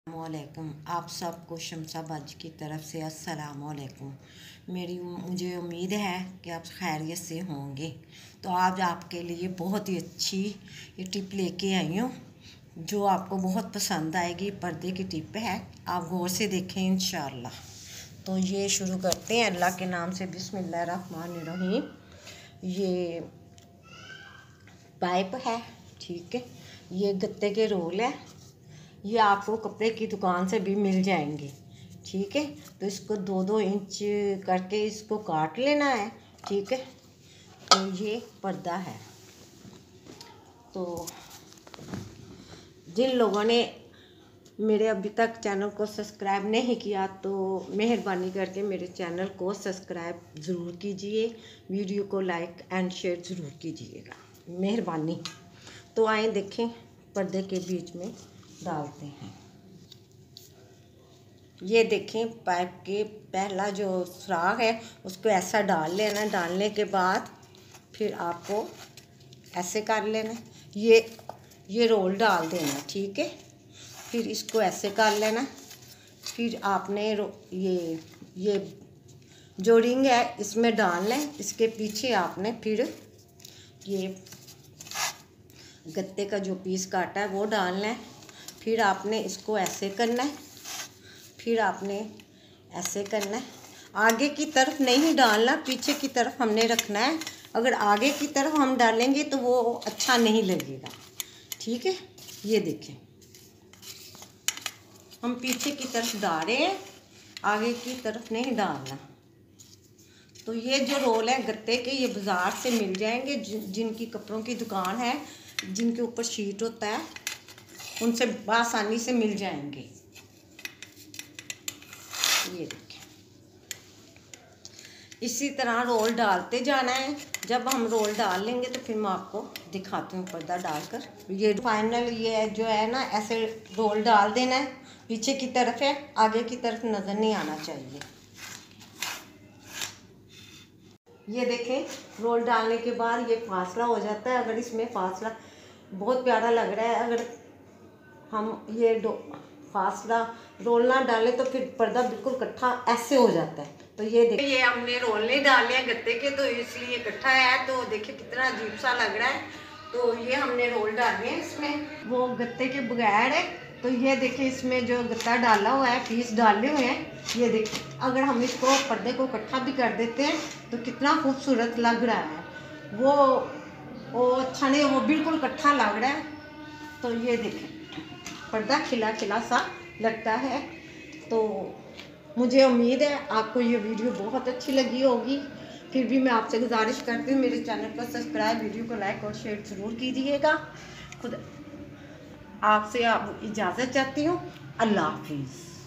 वालेकुम। आप सबको शमशाबाद की तरफ से अस्सलाम वालेकुम। मुझे उम्मीद है कि आप खैरियत से होंगे। तो आज आपके लिए बहुत ही अच्छी ये टिप लेके आई हूँ जो आपको बहुत पसंद आएगी। पर्दे की टिप है, आप गौर से देखें इंशाल्लाह। तो ये शुरू करते हैं अल्लाह के नाम से। बिस्मिल्लाहिर्रहमानिर्रहीम। ये पाइप है, ठीक है। ये गत्ते के रोल है, ये आपको कपड़े की दुकान से भी मिल जाएंगे, ठीक है। तो इसको 2-2 इंच करके इसको काट लेना है, ठीक है। तो ये पर्दा है। तो जिन लोगों ने मेरे अभी तक चैनल को सब्सक्राइब नहीं किया तो मेहरबानी करके मेरे चैनल को सब्सक्राइब ज़रूर कीजिए, वीडियो को लाइक एंड शेयर ज़रूर कीजिएगा, मेहरबानी। तो आए देखें, पर्दे के बीच में डालते हैं। ये देखें, पाइप के पहला जो सुराख है उसको ऐसा डाल लेना। डालने के बाद फिर आपको ऐसे कर लेना, ये रोल डाल देना, ठीक है। फिर इसको ऐसे कर लेना। फिर आपने ये जो रिंग है इसमें डालना है। इसके पीछे आपने फिर ये गत्ते का जो पीस काटा है वो डालना है। फिर आपने इसको ऐसे करना है, फिर आपने ऐसे करना है। आगे की तरफ नहीं डालना, पीछे की तरफ हमने रखना है। अगर आगे की तरफ हम डालेंगे तो वो अच्छा नहीं लगेगा, ठीक है। ये देखें, हम पीछे की तरफ डाल रहे हैं, आगे की तरफ नहीं डालना। तो ये जो रोल है गत्ते के, ये बाज़ार से मिल जाएंगे। जिनकी कपड़ों की दुकान है, जिनके ऊपर शीट होता है, उनसे आसानी से मिल जाएंगे। ये देखें, इसी तरह रोल डालते जाना है। जब हम रोल डाल लेंगे तो फिर मैं आपको दिखाती हूँ पर्दा डालकर। ये फाइनल ये जो है ना, ऐसे रोल डाल देना है। पीछे की तरफ है, आगे की तरफ नज़र नहीं आना चाहिए। ये देखें, रोल डालने के बाद ये फासला हो जाता है। अगर इसमें फासला बहुत प्यारा लग रहा है, अगर हम ये फासला रोल ना डालें तो फिर पर्दा बिल्कुल इकट्ठा ऐसे हो जाता है। तो ये देखिए, ये हमने रोल नहीं डाले हैं गत्ते के, तो इसलिए इकट्ठा है। तो देखिए कितना अजीब सा लग रहा है। तो ये हमने रोल डाले हैं इसमें, वो गत्ते के बगैर है। तो ये देखिए, इसमें जो गत्ता डाला हुआ है, पीस डाले हुए हैं। ये देखिए, अगर हम इसको पर्दे को इकट्ठा भी कर देते हैं तो कितना खूबसूरत लग रहा है। वो अच्छा नहीं, वो बिल्कुल इकट्ठा लग रहा है। तो ये देखें, पर्दा खिला खिला सा लगता है। तो मुझे उम्मीद है आपको ये वीडियो बहुत अच्छी लगी होगी। फिर भी मैं आपसे गुजारिश करती हूँ, मेरे चैनल को सब्सक्राइब, वीडियो को लाइक और शेयर ज़रूर कीजिएगा। खुद आपसे इजाज़त चाहती हूँ। अल्लाह हाफिज़।